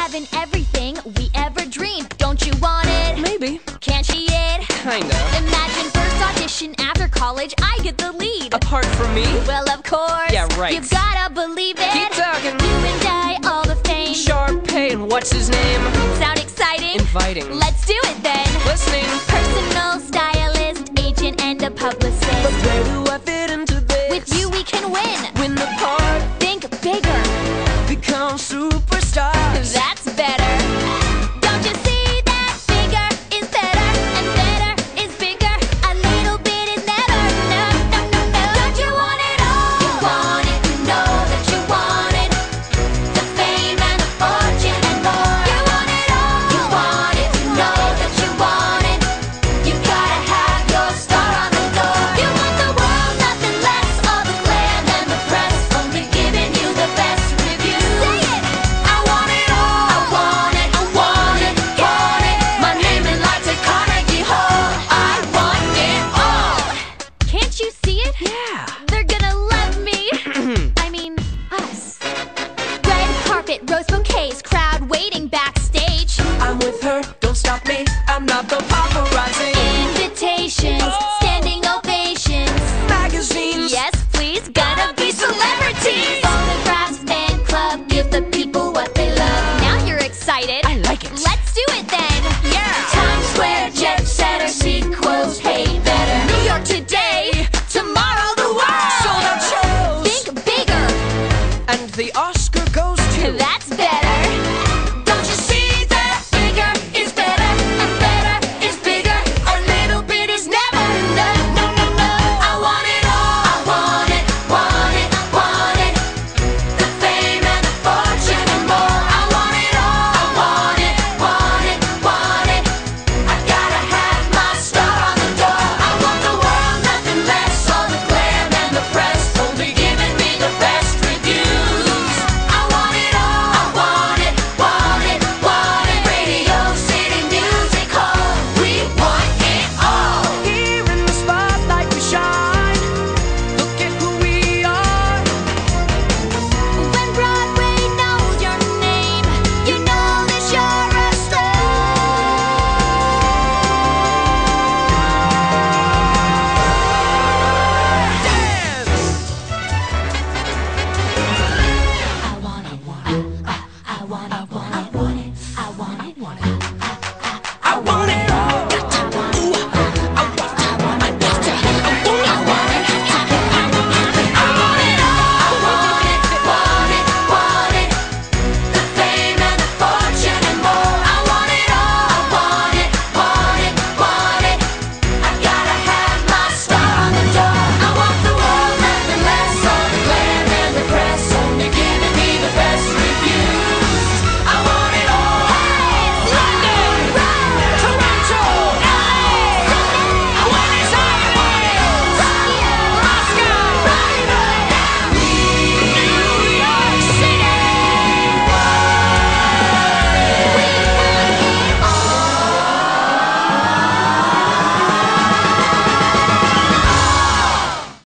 having everything we ever dreamed. Don't you want it? Maybe. Can't cheat it? Kinda. Imagine first audition after college, I get the lead. Apart from me? Well, of course. Yeah, right. You gotta believe it. Keep talking. You and I, all the fame. Sharpay and what's his name? Sound exciting? Inviting. Let's do it then. Listening. Personal stylist, agent, and a publicist. But where do I fit into this? With you we can win. Win the part. Think bigger. Become superstars. That's better. Don't you see that bigger is better and better is bigger? A little bit is never. No, no, no, no. Don't you want it all? You want it. You know that you want it. The fame and the fortune and more. You want it all. You want it. You know that you want it. You gotta have your star on the door. You want the world, nothing less. All the glam and the press, only giving you the best reviews. Say it. I want it all. I want it. I want it. Want it. My name in lights at Carnegie Hall. I want it all. Can't you see it? Yeah. They're gonna love me. I mean, us. Red carpet, rose bouquets, crowd waiting backstage. I'm with her, don't stop me. I'm not the paparazzi. Invitations, standing ovations. Magazines. Yes, please, gonna be celebrities. Photographs, fan club, give the people what they love. Now you're excited. I like it. Let's do it then. Yeah. Times Square, jet setter, sequels, hey better. New York today, tomorrow the world. Sold out shows. Think bigger. And the Oscar goes to That's